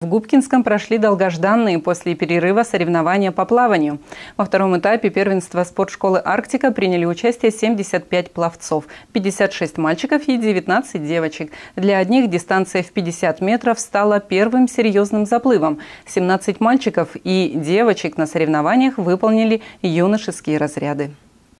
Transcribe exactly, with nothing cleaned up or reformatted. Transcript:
В Губкинском прошли долгожданные после перерыва соревнования по плаванию. Во втором этапе первенства спортшколы «Арктика» приняли участие семьдесят пять пловцов, пятьдесят шесть мальчиков и девятнадцать девочек. Для одних дистанция в пятьдесят метров стала первым серьезным заплывом. семнадцать мальчиков и девочек на соревнованиях выполнили юношеские разряды.